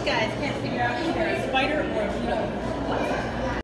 guys can't figure out if they're a spider or a beetle.